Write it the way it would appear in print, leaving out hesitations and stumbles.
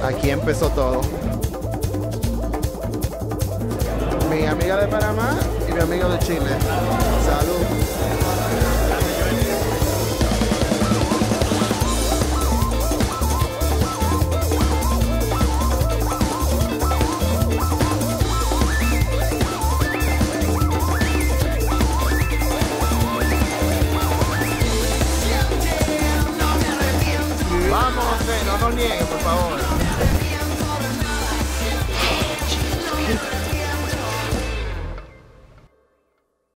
Aquí empezó todo. Mi amiga de Panamá y mi amigo de Chile. Salud. Vamos, no nos nieguen, por favor.